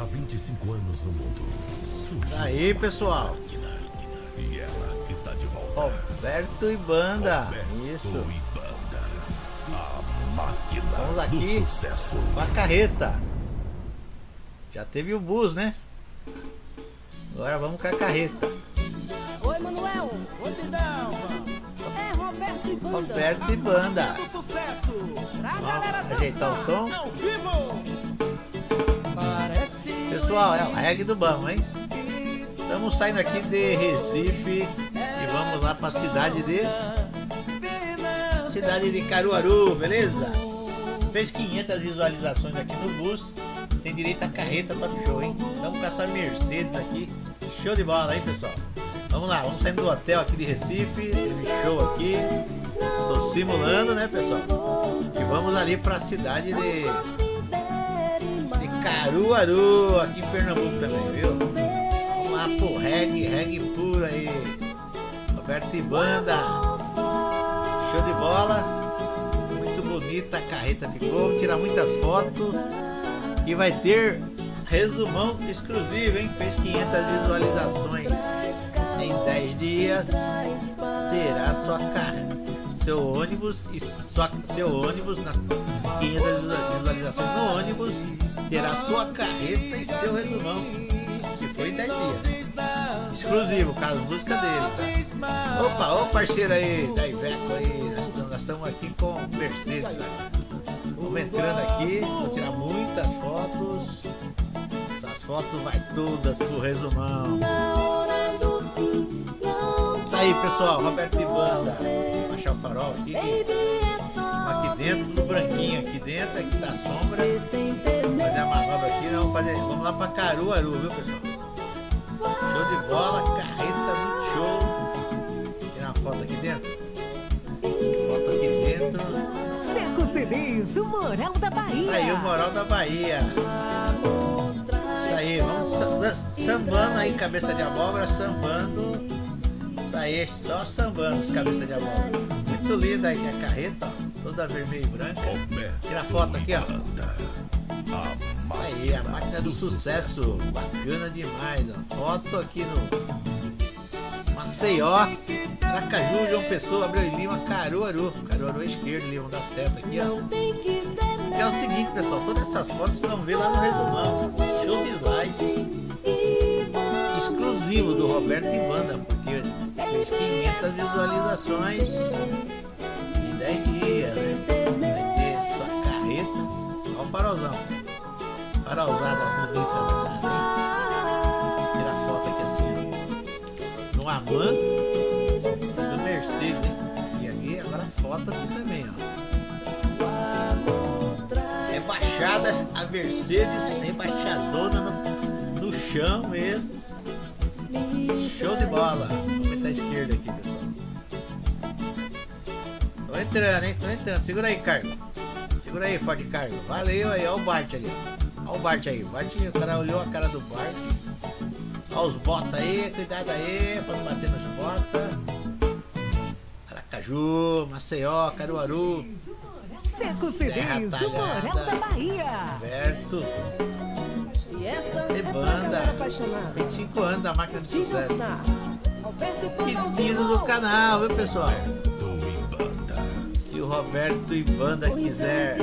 há 25 anos no mundo. Aí, pessoal. E ela está de volta. Roberto e Banda. Isso. E Banda. A máquina Vamos aqui do sucesso. com a carreta. Já teve o bus, né? Agora vamos com a carreta. Oi, Manuel. Oi, Pidão. É Roberto e Banda. Roberto e Banda. Do sucesso. Pra galera Vamos ajeitar o som. Ao vivo. Parece Pessoal, é o reggae do Bão, hein? Estamos saindo aqui de Recife e vamos lá para a cidade de Caruaru, beleza? Fez 500 visualizações aqui no bus. Tem direito a carreta top show, hein? Estamos com essa Mercedes aqui. Show de bola, hein, pessoal? Vamos lá, vamos saindo do hotel aqui de Recife. Teve show aqui. Tô simulando, né, pessoal? E vamos ali para a cidade de Caruaru, aqui em Pernambuco também, viu? Vamos lá pro reggae puro aí. Roberto e Banda. Show de bola. Muito bonita a carreta ficou. Vou tirar muitas fotos. E vai ter resumão exclusivo, hein? Fez 500 visualizações em 10 dias. Terá seu ônibus e seu ônibus na 500 visualizações no ônibus. Terá sua carreta e seu resumão. Que foi em 10 dias, né? Exclusivo, com as músicas dele, tá? Opa, ô parceiro aí da Iveco aí. Nós estamos aqui com o Mercedes, né? Vamos entrando aqui, vou tirar muitas fotos. Essas fotos vai todas pro resumão. Isso aí, pessoal, Roberto e Banda. Vou baixar o farol aqui. Aqui dentro, tudo branquinho aqui dentro, aqui tá a sombra. Fazer a manobra aqui, não, vamos lá pra Caruaru, viu, pessoal? Show de bola, carreta muito show. Tirar uma foto aqui dentro. Foto aqui dentro. Seco CDs, o Moral da Bahia. Isso aí, o Moral da Bahia. Isso aí, vamos sambando aí, cabeça de abóbora, sambando. Isso aí, só sambando os cabeça de abóbora. Muito linda aí a carreta, ó, toda vermelha e branca. Tira a foto aqui, ó. Isso aí, a máquina do sucesso. Bacana demais, ó. Foto aqui no Maceió, Aracaju, João Pessoa, Abreu e Lima, Caruaru. Caruaru à esquerda, Leão da Seta aqui, ó. É o seguinte, pessoal, todas essas fotos vocês vão ver lá no resumão. Show de slides exclusivo do Roberto e Banda, porque fez 500 visualizações em 10 dias, né? Vai ter sua carreta. Olha o farolzão. Farolzada bonita, né? Tirar foto aqui assim, ó. No Aman do Mercedes, hein? E aqui, agora foto aqui também, ó. Rebaixada a Mercedes, rebaixadona no chão mesmo. Show de bola. Vamos meter a esquerda aqui, pessoal. Tô entrando, hein? Tô entrando. Segura aí, Carlos. Segura aí, Ford Carlos. Valeu aí, ó o Bart ali. Ó o Bart aí. O cara olhou a cara do Bart. Ó os botas aí, cuidado aí, pra não bater nos botas. Aracaju, Maceió, Caruaru. Seco CDs, o Moral da Bahia. Roberto e Banda. 25 anos da máquina do sucesso. Que lindo do canal, viu, pessoal? Se o Roberto e Banda quiser,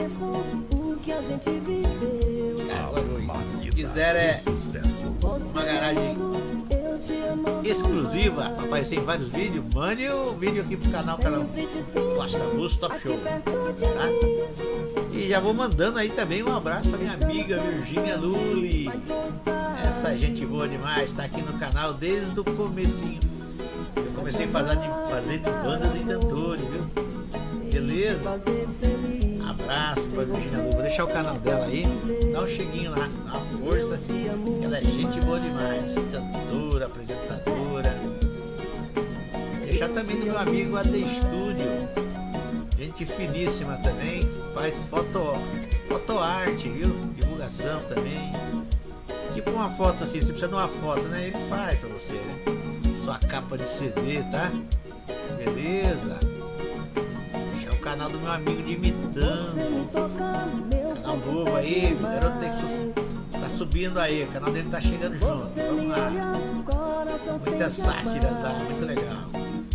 uma garagem exclusiva para aparecer em vários vídeos, mande o vídeo aqui pro canal Costa Bus Top Show, tá? E já vou mandando aí também um abraço pra minha amiga Virgínia Lully. Essa gente boa demais, tá aqui no canal desde o comecinho. Eu comecei a fazer de bandas e cantores, viu? Beleza? Abraço pra Virgínia Lully. Vou deixar o canal dela aí, dá um cheguinho lá, dá uma força. Ela é gente boa demais, cantora, apresentadora. Deixar também do meu amigo AD Studio. Gente finíssima também, faz fotoarte, viu? Divulgação também. Tipo uma foto assim, você precisa de uma foto, né? Ele faz pra você, né? Sua capa de CD, tá? Beleza? Deixar o canal do meu amigo de Imitando. Canal novo aí, o garoto tá subindo aí, o canal dele tá chegando junto. Vamos lá. Muitas sátiras lá, muito legal.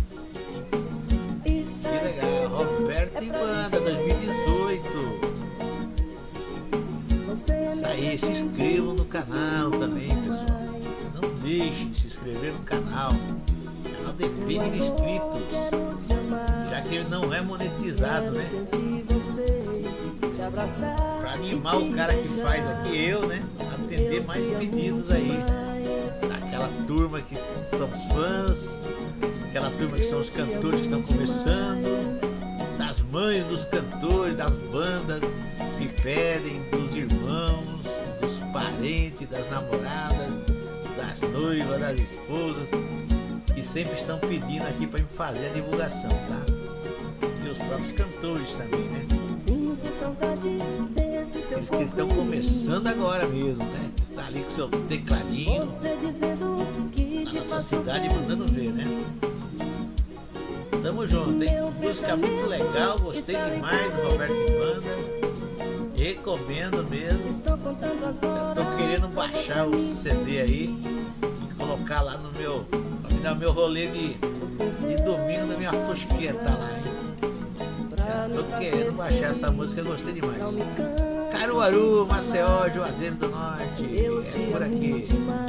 Que legal, Roberto e Banda 2018. Isso aí, se inscrevam no canal também, pessoal. Não deixe de se inscrever no canal. O canal depende de inscritos, já que ele não é monetizado, né? Pra animar o cara que faz aqui, eu, né? Atender mais pedidos aí. Daquela turma que são os fãs, aquela turma que são os cantores que estão começando, das mães dos cantores, das bandas que pedem, dos irmãos, dos parentes, das namoradas, das noivas, das esposas, que sempre estão pedindo aqui para me fazer a divulgação, tá? E os próprios cantores também, né? Eles que estão começando agora mesmo, né? Tá ali com seu tecladinho na nossa cidade mandando ver, né? Tamo junto, hein? Música muito legal, gostei demais do Roberto e Banda. Recomendo mesmo. Tô querendo baixar o CD aí e colocar lá no meu, pra me dar o meu rolê de domingo na minha fusqueta lá, hein? Tô querendo baixar essa música, gostei demais. Caruaru, Maceió, Juazeiro do Norte, é por aqui.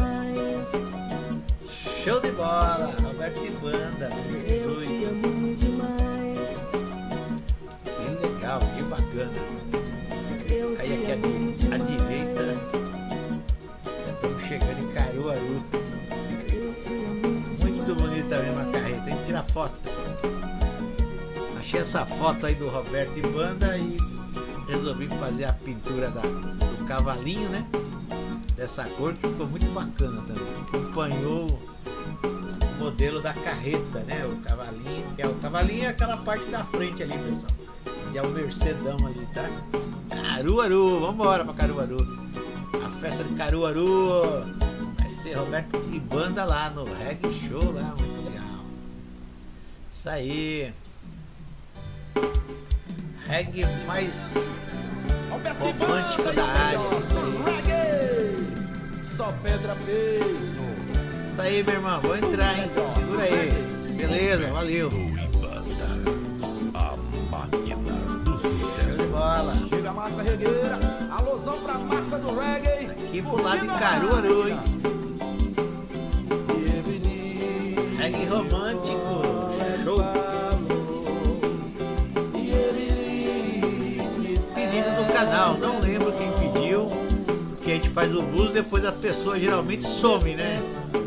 Show de bola, Roberto e Banda 2018. Que legal, que bacana. Aí aqui à direita, estamos chegando em Caruaru. Muito bonita mesmo a carreta, tem que tirar foto, pessoal. Achei essa foto aí do Roberto e Banda e resolvi fazer a pintura do cavalinho, né? Dessa cor que ficou muito bacana também. Acompanhou o modelo da carreta, né? O cavalinho, o cavalinho é aquela parte da frente ali, pessoal. E é o Mercedão ali, tá? Caruaru, vambora pra Caruaru. A festa de Caruaru vai ser Roberto e Banda lá no Reggae Show lá, muito legal. Isso aí. Reggae mais romântica da área. Só pedra peso. Isso aí, meu irmão, vou entrar, hein? Segura aí. Beleza, valeu. A máquina do sucesso. Show de bola. Chega a massa regueira, alusão pra massa do reggae. Aqui pro lado de Caruaru, hein? Reggae romântico. Show. Pedido do canal, não lembro quem pediu. Que a gente faz o blues, depois a pessoa geralmente some, né?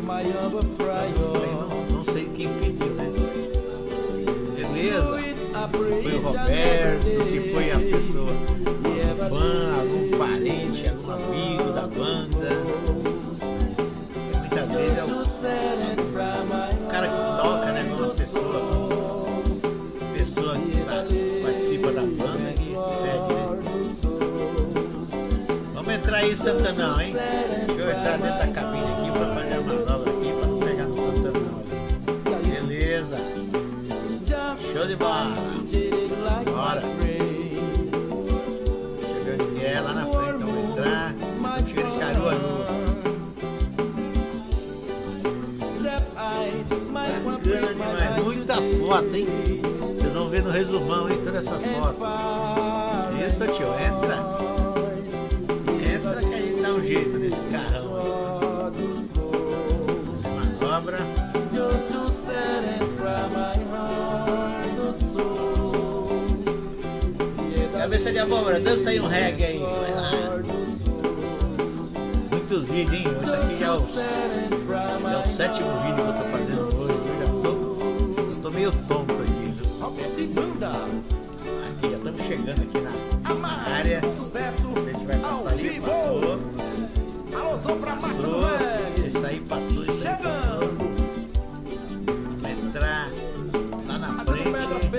Não sei quem pediu, né? Beleza? Foi o Roberto, se foi a pessoa, algum fã, algum parente, algum amigo da banda. E muitas vezes é o cara que toca, né? Uma pessoa que participa da banda que pede, né? Vamos entrar aí, Santanão, hein? Deixa eu entrar dentro da cabine aqui pra fazer uma manobra aqui pra não pegar no Santanão. Beleza? Show de bola! Bora! Deixa eu ver onde é, lá na frente, vamos entrar. Chega de Caruaru. Bacana demais, muita foto, hein? Vocês vão ver no resumão, hein? Todas essas fotos. Isso, tio, entra! Entra que a gente dá um jeito nesse carrão aí. Manobra. Cabeça de abóbora, dança aí um reggae aí, vai lá. Muitos vídeos, hein? Isso aqui já é o 7º vídeo que eu tô fazendo hoje. Eu tô meio tonto aqui, viu? Aqui, já estamos chegando aqui na área. Ver se vai passar ali, passou. Passou, isso aí passou, isso aí passou. Vamos entrar lá na frente.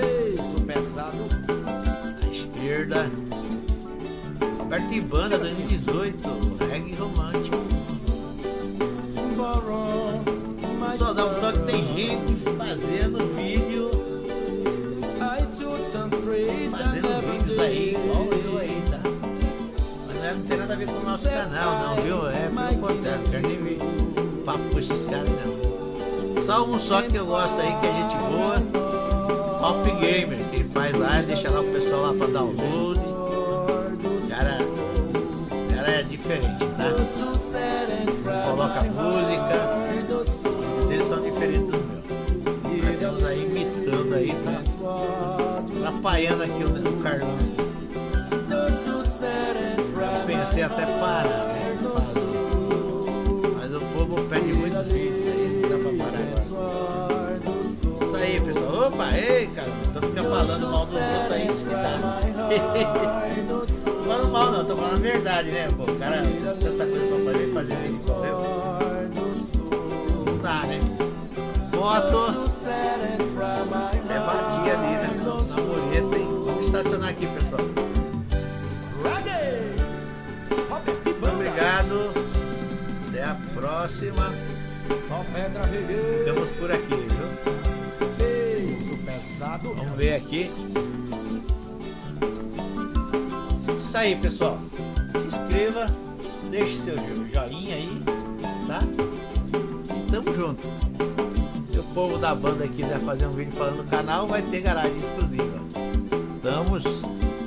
Esquerda. Roberto e Banda 2018, reggae romântico. Só dá um toque, tem gente fazendo vídeo. Fazendo vídeos aí, igual eu aí, tá? Mas não é caras não tem nada a ver com o nosso canal, não, viu? É pelo contrário, não quero nem ver papo com esses caras, não. Só um só que eu gosto aí, que é gente boa, Top Gamer, que ele faz lá, deixa lá o pessoal lá pra download. Cara é diferente, tá? Coloca música, eles são diferentes dos meus. Nós temos aí imitando aí, tá? Atrapalhando aqui o Carlão. Eu pensei até parar, né? Mas o povo pede muito vídeo aí, não dá pra parar agora. Isso aí, pessoal. Opa, ei, cara, não tô ficando falando mal dos outros aí, isso que dá. Tô falando mal não, tô falando a verdade, né? Pô, o cara tem tanta coisa pra fazer isso, entendeu? Não dá, né? Foto. Até bati ali, né? Na mureta, hein? Vamos estacionar aqui, pessoal. Obrigado. Até a próxima. Ficamos por aqui, viu? Vamos ver aqui. Isso aí, pessoal. Se inscreva, deixe seu joinha aí, tá? E tamo junto. Se o povo da banda quiser fazer um vídeo falando no canal, vai ter garagem exclusiva. Estamos